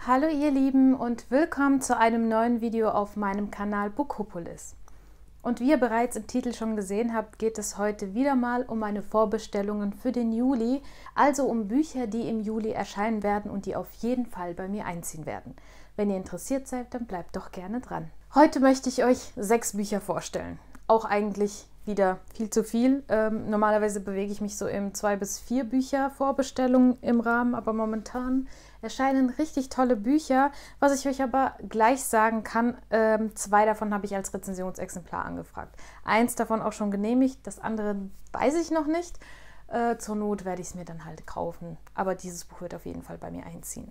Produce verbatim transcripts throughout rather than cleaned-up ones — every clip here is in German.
Hallo ihr Lieben und willkommen zu einem neuen Video auf meinem Kanal Bookopolis. Und wie ihr bereits im Titel schon gesehen habt, geht es heute wieder mal um meine Vorbestellungen für den Juli, also um Bücher, die im Juli erscheinen werden und die auf jeden Fall bei mir einziehen werden. Wenn ihr interessiert seid, dann bleibt doch gerne dran. Heute möchte ich euch sechs Bücher vorstellen. Auch eigentlich wieder viel zu viel. Ähm, normalerweise bewege ich mich so im zwei bis vier Bücher Vorbestellungen im Rahmen, aber momentan erscheinen richtig tolle Bücher. Was ich euch aber gleich sagen kann, ähm, zwei davon habe ich als Rezensionsexemplar angefragt. Eins davon auch schon genehmigt, das andere weiß ich noch nicht. Äh, zur Not werde ich es mir dann halt kaufen, aber dieses Buch wird auf jeden Fall bei mir einziehen.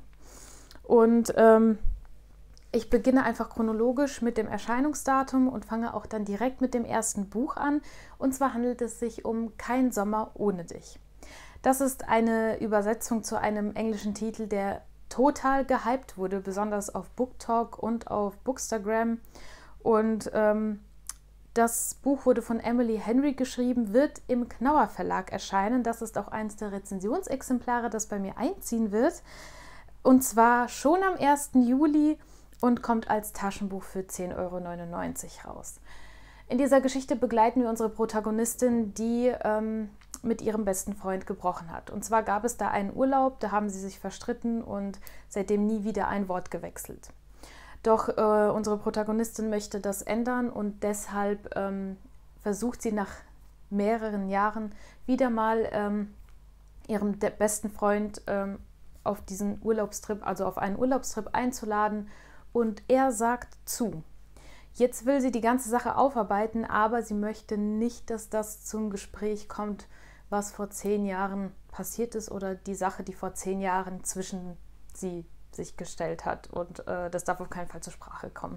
Und ähm, ich beginne einfach chronologisch mit dem Erscheinungsdatum und fange auch dann direkt mit dem ersten Buch an. Und zwar handelt es sich um Kein Sommer ohne dich. Das ist eine Übersetzung zu einem englischen Titel, der total gehypt wurde, besonders auf BookTok und auf Bookstagram. Und ähm, das Buch wurde von Emily Henry geschrieben, wird im Knauer Verlag erscheinen. Das ist auch eines der Rezensionsexemplare, das bei mir einziehen wird. Und zwar schon am ersten Juli. Und kommt als Taschenbuch für zehn Euro neunundneunzig raus. In dieser Geschichte begleiten wir unsere Protagonistin, die ähm, mit ihrem besten Freund gebrochen hat. Und zwar gab es da einen Urlaub, da haben sie sich verstritten und seitdem nie wieder ein Wort gewechselt. Doch äh, unsere Protagonistin möchte das ändern und deshalb ähm, versucht sie nach mehreren Jahren wieder mal ähm, ihrem besten Freund ähm, auf diesen Urlaubstrip, also auf einen Urlaubstrip einzuladen. Und er sagt zu. Jetzt will sie die ganze Sache aufarbeiten, aber sie möchte nicht, dass das zum Gespräch kommt, was vor zehn Jahren passiert ist oder die Sache, die vor zehn Jahren zwischen sie sich gestellt hat. Und äh, das darf auf keinen Fall zur Sprache kommen.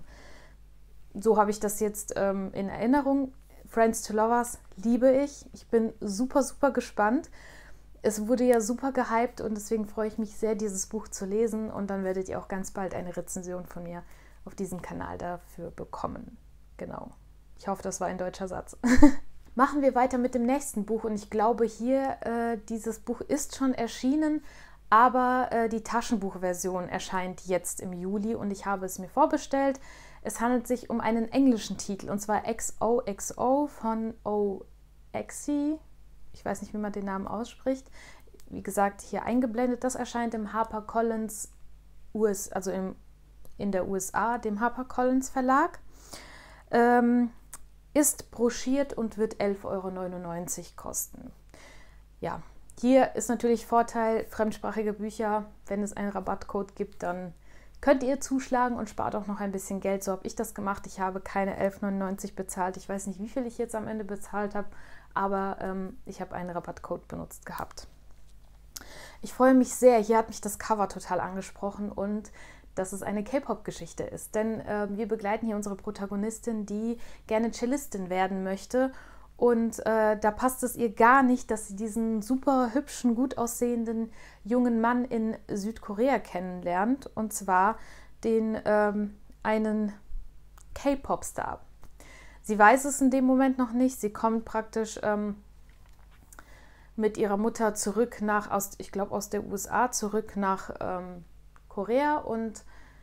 So habe ich das jetzt ähm, in Erinnerung. Friends to Lovers liebe ich. Ich bin super, super gespannt. Es wurde ja super gehypt und deswegen freue ich mich sehr, dieses Buch zu lesen. Und dann werdet ihr auch ganz bald eine Rezension von mir auf diesem Kanal dafür bekommen. Genau. Ich hoffe, das war ein deutscher Satz. Machen wir weiter mit dem nächsten Buch. Und ich glaube hier, äh, dieses Buch ist schon erschienen, aber äh, die Taschenbuchversion erscheint jetzt im Juli und ich habe es mir vorbestellt. Es handelt sich um einen englischen Titel und zwar X O X O von Oxy. Ich weiß nicht, wie man den Namen ausspricht. Wie gesagt, hier eingeblendet. Das erscheint im HarperCollins, U S, also im, in der U S A, dem HarperCollins Verlag. Ähm, ist broschiert und wird elf Euro neunundneunzig kosten. Ja, hier ist natürlich Vorteil, fremdsprachige Bücher. Wenn es einen Rabattcode gibt, dann könnt ihr zuschlagen und spart auch noch ein bisschen Geld. So habe ich das gemacht. Ich habe keine elf neunundneunzig bezahlt. Ich weiß nicht, wie viel ich jetzt am Ende bezahlt habe. Aber ähm, ich habe einen Rabattcode benutzt gehabt. Ich freue mich sehr, hier hat mich das Cover total angesprochen und dass es eine K-Pop-Geschichte ist. Denn äh, wir begleiten hier unsere Protagonistin, die gerne Cellistin werden möchte. Und äh, da passt es ihr gar nicht, dass sie diesen super hübschen, gut aussehenden jungen Mann in Südkorea kennenlernt. Und zwar den ähm, einen K-Pop-Star. Sie weiß es in dem Moment noch nicht. Sie kommt praktisch ähm, mit ihrer Mutter zurück nach, aus, ich glaube aus der U S A, zurück nach ähm, Korea, und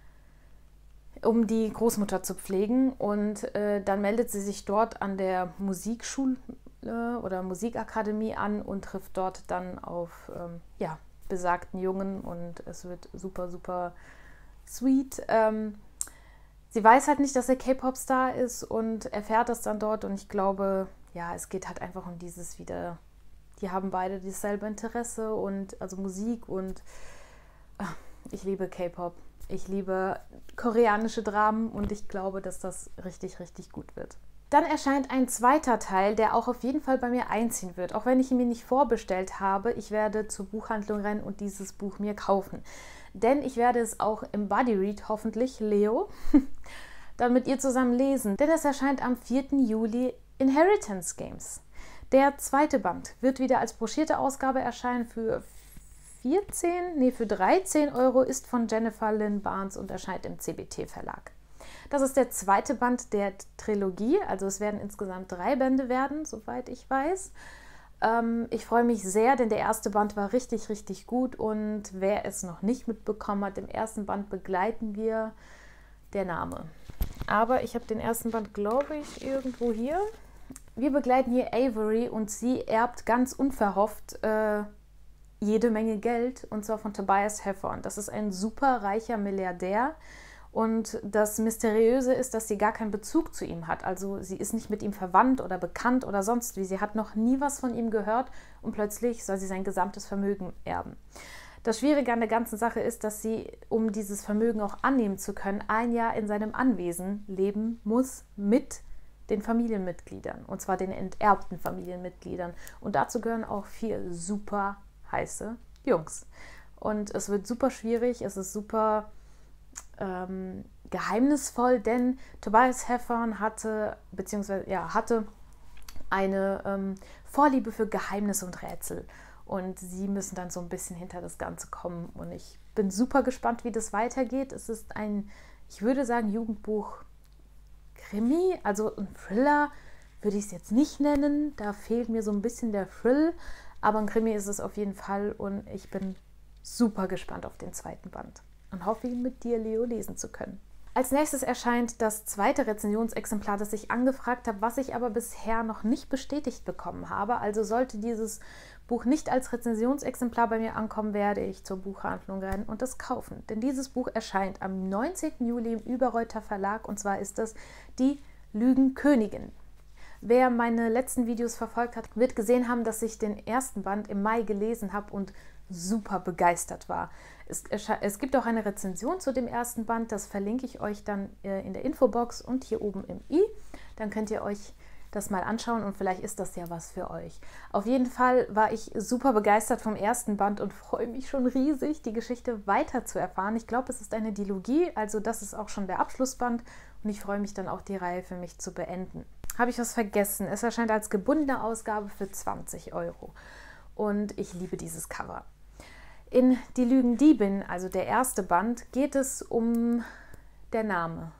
um die Großmutter zu pflegen. Und äh, dann meldet sie sich dort an der Musikschule äh, oder Musikakademie an und trifft dort dann auf ähm, ja, besagten Jungen und es wird super, super sweet. Ähm, Sie weiß halt nicht, dass er K-Pop-Star ist und erfährt das dann dort. Und ich glaube, ja, es geht halt einfach um dieses wieder, die haben beide dasselbe Interesse und also Musik und ach, ich liebe K-Pop. Ich liebe koreanische Dramen und ich glaube, dass das richtig, richtig gut wird. Dann erscheint ein zweiter Teil, der auch auf jeden Fall bei mir einziehen wird. Auch wenn ich ihn mir nicht vorbestellt habe, ich werde zur Buchhandlung rennen und dieses Buch mir kaufen. Denn ich werde es auch im Buddy Read, hoffentlich, Leo, dann mit ihr zusammen lesen. Denn es erscheint am vierten Juli Inheritance Games. Der zweite Band wird wieder als broschierte Ausgabe erscheinen für vierzehn, nee, für dreizehn Euro, ist von Jennifer Lynn Barnes und erscheint im C B T Verlag. Das ist der zweite Band der Trilogie, also es werden insgesamt drei Bände werden, soweit ich weiß. Ähm, ich freue mich sehr, denn der erste Band war richtig, richtig gut. Und wer es noch nicht mitbekommen hat, im ersten Band begleiten wir der Name. Aber ich habe den ersten Band, glaube ich, irgendwo hier. Wir begleiten hier Avery und sie erbt ganz unverhofft äh, jede Menge Geld, und zwar von Tobias Heffern. Das ist ein super reicher Milliardär. Und das Mysteriöse ist, dass sie gar keinen Bezug zu ihm hat. Also sie ist nicht mit ihm verwandt oder bekannt oder sonst wie. Sie hat noch nie was von ihm gehört und plötzlich soll sie sein gesamtes Vermögen erben. Das Schwierige an der ganzen Sache ist, dass sie, um dieses Vermögen auch annehmen zu können, ein Jahr in seinem Anwesen leben muss mit den Familienmitgliedern. Und zwar den enterbten Familienmitgliedern. Und dazu gehören auch vier super heiße Jungs. Und es wird super schwierig, es ist super ähm, geheimnisvoll, denn Tobias Heffern hatte, beziehungsweise ja, hatte eine ähm, Vorliebe für Geheimnisse und Rätsel. Und sie müssen dann so ein bisschen hinter das Ganze kommen. Und ich bin super gespannt, wie das weitergeht. Es ist ein, ich würde sagen, Jugendbuch Krimi, also ein Thriller würde ich es jetzt nicht nennen. Da fehlt mir so ein bisschen der Thrill. Aber ein Krimi ist es auf jeden Fall. Und ich bin super gespannt auf den zweiten Band. Und hoffe, ihn mit dir, Leo, lesen zu können. Als nächstes erscheint das zweite Rezensionsexemplar, das ich angefragt habe, was ich aber bisher noch nicht bestätigt bekommen habe. Also sollte dieses Buch nicht als Rezensionsexemplar bei mir ankommen, werde ich zur Buchhandlung rennen und es kaufen. Denn dieses Buch erscheint am neunzehnten Juli im Überreuter Verlag, und zwar ist es Die Lügenkönigin. Wer meine letzten Videos verfolgt hat, wird gesehen haben, dass ich den ersten Band im Mai gelesen habe und super begeistert war. Es, es gibt auch eine Rezension zu dem ersten Band, das verlinke ich euch dann äh, in der Infobox und hier oben im i. Dann könnt ihr euch das mal anschauen und vielleicht ist das ja was für euch. Auf jeden Fall war ich super begeistert vom ersten Band und freue mich schon riesig, die Geschichte weiter zu erfahren. Ich glaube, es ist eine Dilogie, also das ist auch schon der Abschlussband und ich freue mich dann auch, die Reihe für mich zu beenden. Habe ich was vergessen? Es erscheint als gebundene Ausgabe für zwanzig Euro und ich liebe dieses Cover. In Die Lügendiebin, also der erste Band, geht es um der Name.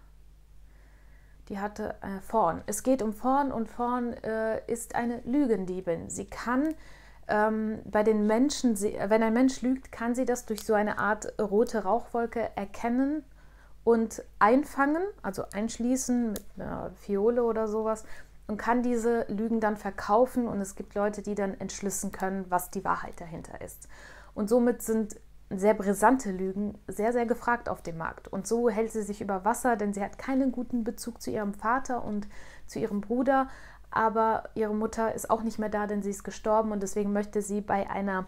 Die hatte äh, Vorn. Es geht um Vorn und Vorn äh, ist eine Lügendiebin. Sie kann ähm, bei den Menschen, sie, wenn ein Mensch lügt, kann sie das durch so eine Art rote Rauchwolke erkennen und einfangen, also einschließen mit einer Fiole oder sowas und kann diese Lügen dann verkaufen und es gibt Leute, die dann entschlüsseln können, was die Wahrheit dahinter ist. Und somit sind sehr brisante Lügen sehr, sehr gefragt auf dem Markt. Und so hält sie sich über Wasser, denn sie hat keinen guten Bezug zu ihrem Vater und zu ihrem Bruder. Aber ihre Mutter ist auch nicht mehr da, denn sie ist gestorben. Und deswegen möchte sie bei einer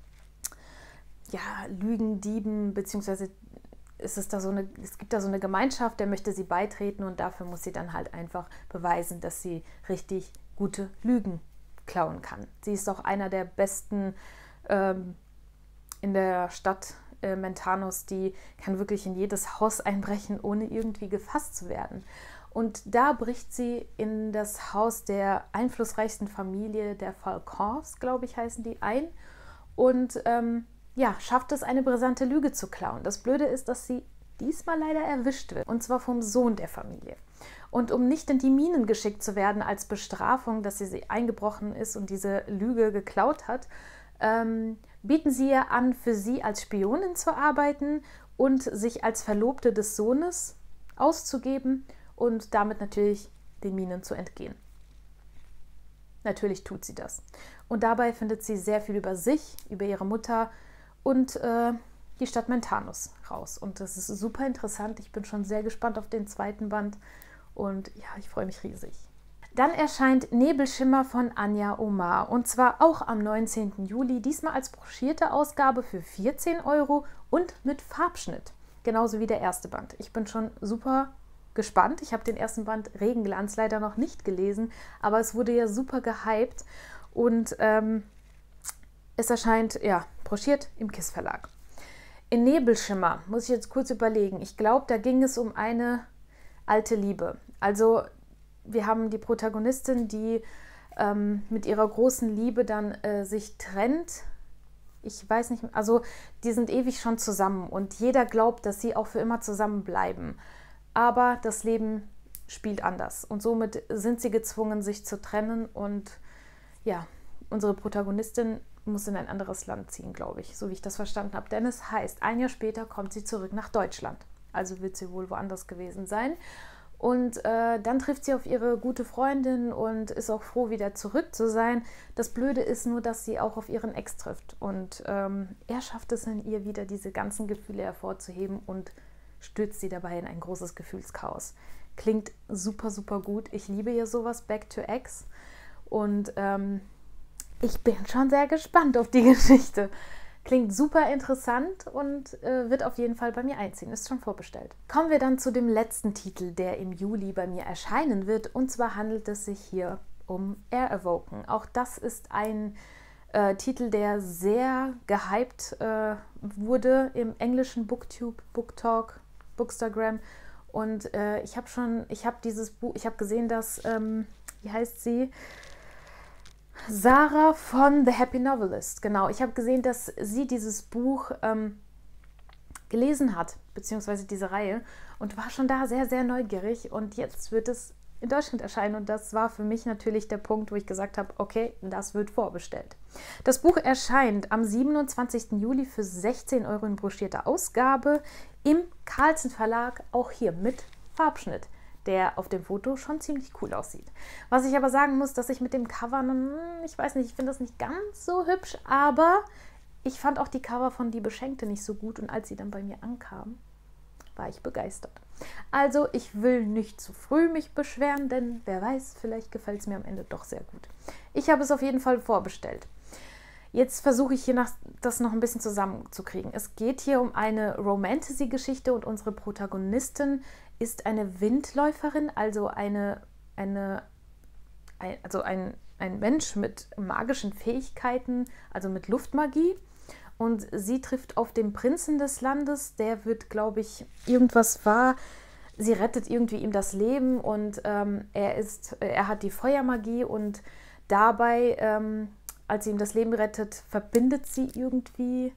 ja, Lügendieben, beziehungsweise ist es, da so eine, es gibt da so eine Gemeinschaft, der möchte sie beitreten. Und dafür muss sie dann halt einfach beweisen, dass sie richtig gute Lügen klauen kann. Sie ist auch einer der besten ähm, in der Stadt äh, Mentanos, die kann wirklich in jedes Haus einbrechen, ohne irgendwie gefasst zu werden. Und da bricht sie in das Haus der einflussreichsten Familie der Falcons, glaube ich, heißen die, ein und ähm, ja, schafft es, eine brisante Lüge zu klauen. Das Blöde ist, dass sie diesmal leider erwischt wird, und zwar vom Sohn der Familie. Und um nicht in die Minen geschickt zu werden als Bestrafung, dass sie eingebrochen ist und diese Lüge geklaut hat, ähm, bieten sie ihr an, für sie als Spionin zu arbeiten und sich als Verlobte des Sohnes auszugeben und damit natürlich den Minen zu entgehen. Natürlich tut sie das. Und dabei findet sie sehr viel über sich, über ihre Mutter und äh, die Stadt Mentanos raus. Und das ist super interessant. Ich bin schon sehr gespannt auf den zweiten Band und ja, ich freue mich riesig. Dann erscheint Nebelschimmer von Anja Omar und zwar auch am neunzehnten Juli, diesmal als broschierte Ausgabe für vierzehn Euro und mit Farbschnitt, genauso wie der erste Band. Ich bin schon super gespannt. Ich habe den ersten Band Regenglanz leider noch nicht gelesen, aber es wurde ja super gehypt und ähm, es erscheint ja broschiert im Kiss Verlag. In Nebelschimmer muss ich jetzt kurz überlegen. Ich glaube, da ging es um eine alte Liebe. Also wir haben die Protagonistin, die ähm, mit ihrer großen Liebe dann äh, sich trennt. Ich weiß nicht, also die sind ewig schon zusammen und jeder glaubt, dass sie auch für immer zusammenbleiben. Aber das Leben spielt anders und somit sind sie gezwungen, sich zu trennen und ja, unsere Protagonistin muss in ein anderes Land ziehen, glaube ich, so wie ich das verstanden habe. Denn es heißt, ein Jahr später kommt sie zurück nach Deutschland. Also wird sie wohl woanders gewesen sein. Und äh, dann trifft sie auf ihre gute Freundin und ist auch froh, wieder zurück zu sein. Das Blöde ist nur, dass sie auch auf ihren Ex trifft. Und ähm, er schafft es in ihr wieder, diese ganzen Gefühle hervorzuheben und stürzt sie dabei in ein großes Gefühlschaos. Klingt super, super gut. Ich liebe ja sowas, Back to Ex. Und ähm, ich bin schon sehr gespannt auf die Geschichte. Klingt super interessant und äh, wird auf jeden Fall bei mir einziehen. Ist schon vorbestellt. Kommen wir dann zu dem letzten Titel, der im Juli bei mir erscheinen wird. Und zwar handelt es sich hier um Air Awoken. Auch das ist ein äh, Titel, der sehr gehypt äh, wurde im englischen Booktube, Booktalk, Bookstagram. Und äh, ich habe schon, ich habe dieses Buch, ich habe gesehen, dass, ähm, wie heißt sie? Sarah von The Happy Novelist, genau. Ich habe gesehen, dass sie dieses Buch ähm, gelesen hat, beziehungsweise diese Reihe, und war schon da sehr, sehr neugierig. Und jetzt wird es in Deutschland erscheinen und das war für mich natürlich der Punkt, wo ich gesagt habe, okay, das wird vorbestellt. Das Buch erscheint am siebenundzwanzigsten Juli für sechzehn Euro in broschierter Ausgabe im Carlsen Verlag, auch hier mit Farbschnitt, der auf dem Foto schon ziemlich cool aussieht. Was ich aber sagen muss, dass ich mit dem Cover, ich weiß nicht, ich finde das nicht ganz so hübsch, aber ich fand auch die Cover von Die Beschenkte nicht so gut und als sie dann bei mir ankam, war ich begeistert. Also ich will nicht zu früh mich beschweren, denn wer weiß, vielleicht gefällt es mir am Ende doch sehr gut. Ich habe es auf jeden Fall vorbestellt. Jetzt versuche ich hier nach, das noch ein bisschen zusammenzukriegen. Es geht hier um eine Romantasy-Geschichte und unsere Protagonistin ist eine Windläuferin, also eine, eine ein, also ein, ein Mensch mit magischen Fähigkeiten, also mit Luftmagie. Und sie trifft auf den Prinzen des Landes, der wird, glaube ich, irgendwas wahr. Sie rettet irgendwie ihm das Leben und ähm, er, ist, er hat die Feuermagie und dabei, ähm, als sie ihm das Leben rettet, verbindet sie irgendwie,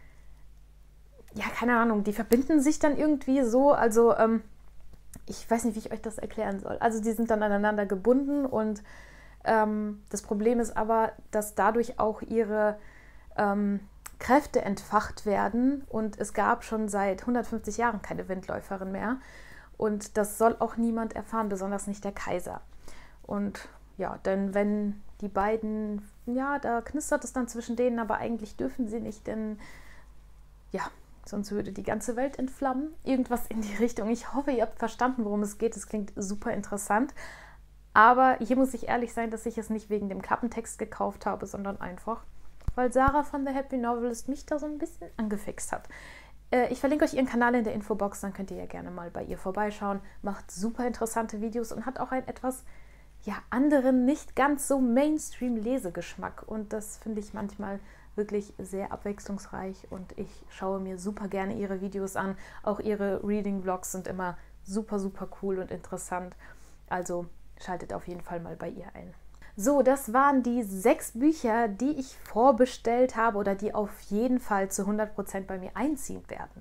ja, keine Ahnung, die verbinden sich dann irgendwie so, also ähm, ich weiß nicht, wie ich euch das erklären soll. Also die sind dann aneinander gebunden und ähm, das Problem ist aber, dass dadurch auch ihre ähm, Kräfte entfacht werden und es gab schon seit hundertfünfzig Jahren keine Windläuferin mehr und das soll auch niemand erfahren, besonders nicht der Kaiser. Und ja, denn wenn die beiden, ja, da knistert es dann zwischen denen, aber eigentlich dürfen sie nicht, denn ja, sonst würde die ganze Welt entflammen. Irgendwas in die Richtung. Ich hoffe, ihr habt verstanden, worum es geht. Es klingt super interessant. Aber hier muss ich ehrlich sein, dass ich es nicht wegen dem Klappentext gekauft habe, sondern einfach, weil Sarah von The Happy Novelist mich da so ein bisschen angefixt hat. Äh, ich verlinke euch ihren Kanal in der Infobox, dann könnt ihr ja gerne mal bei ihr vorbeischauen. Macht super interessante Videos und hat auch einen etwas ja, anderen, nicht ganz so Mainstream-Lesegeschmack. Und das finde ich manchmal wirklich sehr abwechslungsreich und ich schaue mir super gerne ihre Videos an. Auch ihre Reading-Vlogs sind immer super, super cool und interessant. Also schaltet auf jeden Fall mal bei ihr ein. So, das waren die sechs Bücher, die ich vorbestellt habe oder die auf jeden Fall zu hundert Prozent bei mir einziehen werden.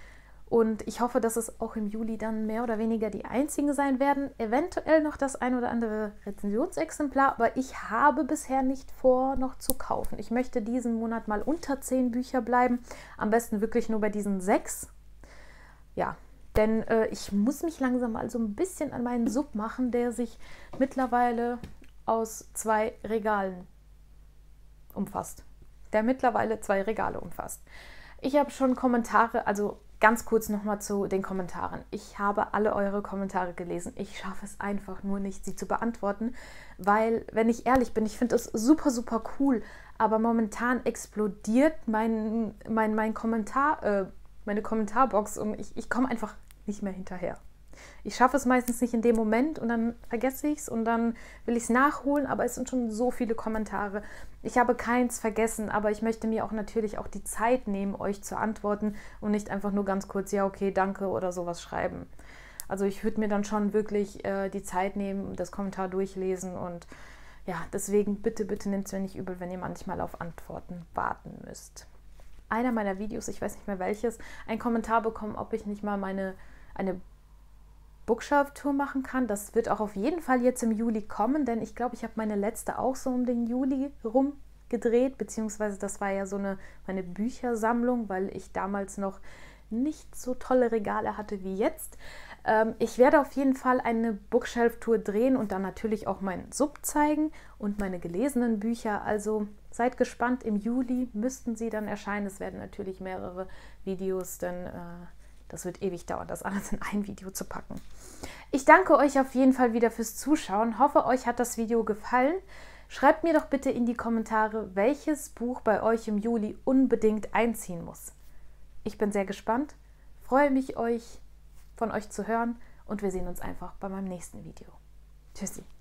Und ich hoffe, dass es auch im Juli dann mehr oder weniger die einzigen sein werden. Eventuell noch das ein oder andere Rezensionsexemplar, aber ich habe bisher nicht vor, noch zu kaufen. Ich möchte diesen Monat mal unter zehn Bücher bleiben. Am besten wirklich nur bei diesen sechs. Ja, denn äh, ich muss mich langsam mal so ein bisschen an meinen Sub machen, der sich mittlerweile aus zwei Regalen umfasst. Der mittlerweile zwei Regale umfasst. Ich habe schon Kommentare, also ganz kurz nochmal zu den Kommentaren. Ich habe alle eure Kommentare gelesen. Ich schaffe es einfach nur nicht, sie zu beantworten, weil, wenn ich ehrlich bin, ich finde es super, super cool, aber momentan explodiert mein, mein, mein Kommentar, äh, meine Kommentarbox und ich, ich komme einfach nicht mehr hinterher. Ich schaffe es meistens nicht in dem Moment und dann vergesse ich es und dann will ich es nachholen, aber es sind schon so viele Kommentare. Ich habe keins vergessen, aber ich möchte mir auch natürlich auch die Zeit nehmen, euch zu antworten und nicht einfach nur ganz kurz, ja okay, danke oder sowas schreiben. Also ich würde mir dann schon wirklich äh, die Zeit nehmen, das Kommentar durchlesen und ja, deswegen bitte, bitte nehmt es mir nicht übel, wenn ihr manchmal auf Antworten warten müsst. Einer meiner Videos, ich weiß nicht mehr welches, einen Kommentar bekommen, ob ich nicht mal meine, eine Bookshelf-Tour machen kann. Das wird auch auf jeden Fall jetzt im Juli kommen, denn ich glaube, ich habe meine letzte auch so um den Juli rum gedreht, beziehungsweise das war ja so eine meine Büchersammlung, weil ich damals noch nicht so tolle Regale hatte wie jetzt. Ähm, ich werde auf jeden Fall eine Bookshelf-Tour drehen und dann natürlich auch meinen Sub zeigen und meine gelesenen Bücher. Also seid gespannt, im Juli müssten sie dann erscheinen. Es werden natürlich mehrere Videos, denn äh, das wird ewig dauern, das alles in ein Video zu packen. Ich danke euch auf jeden Fall wieder fürs Zuschauen. Hoffe, euch hat das Video gefallen. Schreibt mir doch bitte in die Kommentare, welches Buch bei euch im Juli unbedingt einziehen muss. Ich bin sehr gespannt, freue mich, euch von euch zu hören und wir sehen uns einfach bei meinem nächsten Video. Tschüssi!